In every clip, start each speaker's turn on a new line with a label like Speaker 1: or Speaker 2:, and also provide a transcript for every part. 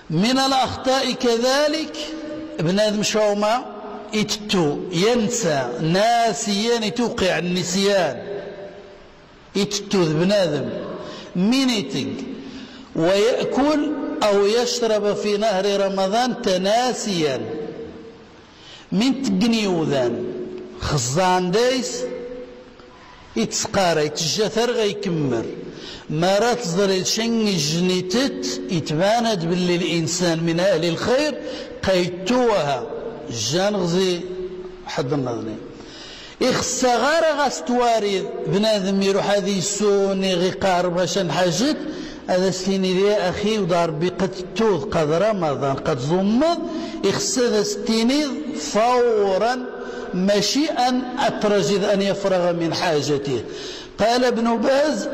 Speaker 1: من الأخطاء كذلك بنادم شوما يتتو ينسى ناسيا يتوقع النسيان يتتو بنادم مينيتنج ويأكل أو يشرب في نهر رمضان تناسيا من تقنيوذان خزان دايس يتسقارا يتجثر غيكمر ما راه تزري شن جنيتت يتباند باللي الانسان من اهل الخير قيتوها جان غزي حد النظني يخص غير غاستواري بنادم يروح هذه السوني غي قارب عشان حاجت هذا سيني لي اخي ودار بي قد توذ قد رمضان قد زمض يخص هذا ستينيض فورا ماشي ان اترجد ان يفرغ من حاجته. قال ابن باز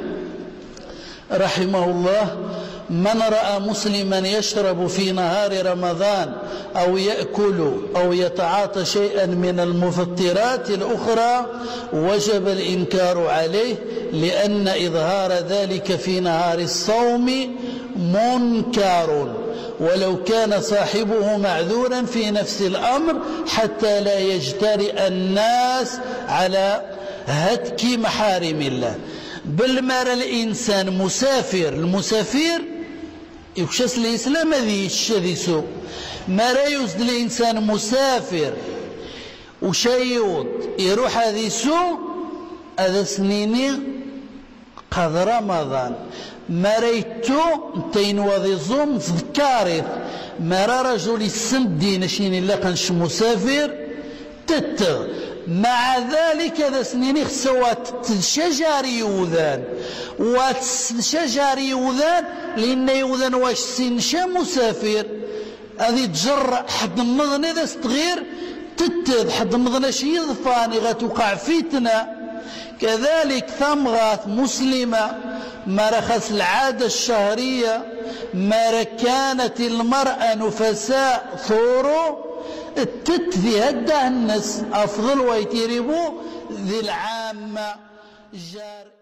Speaker 1: رحمه الله من رأى مسلما يشرب في نهار رمضان أو يأكل أو يتعاطى شيئا من المفطرات الأخرى وجب الإنكار عليه لأن إظهار ذلك في نهار الصوم منكر ولو كان صاحبه معذورا في نفس الأمر حتى لا يجترئ الناس على هتك محارم الله. بالمرة الإنسان مسافر المسافر يكشس الإسلام هذه الشديسو ما لا يوزد الإنسان مسافر وشيوط يروح هذه سوء هذا سنيني قد رمضان ما ريتو تين وذي الظلم ذكارث ما را رجل السندي نشيني لقنش مسافر تتغ مع ذلك هذا سنيني خسوات شجاري يوذان وشجاري يوذان لأن يوذان واش سنشا مسافر هذه تجرأ حد النظن إذا استغير تتذ حد النظن شي يضفاني غتوقع فتنة. كذلك ثمغات مسلمة ما رخص العادة الشهرية ما كانت المرأة نفساء ثورو التتذي هده الناس أفضل ويتيربو ذي العامة جار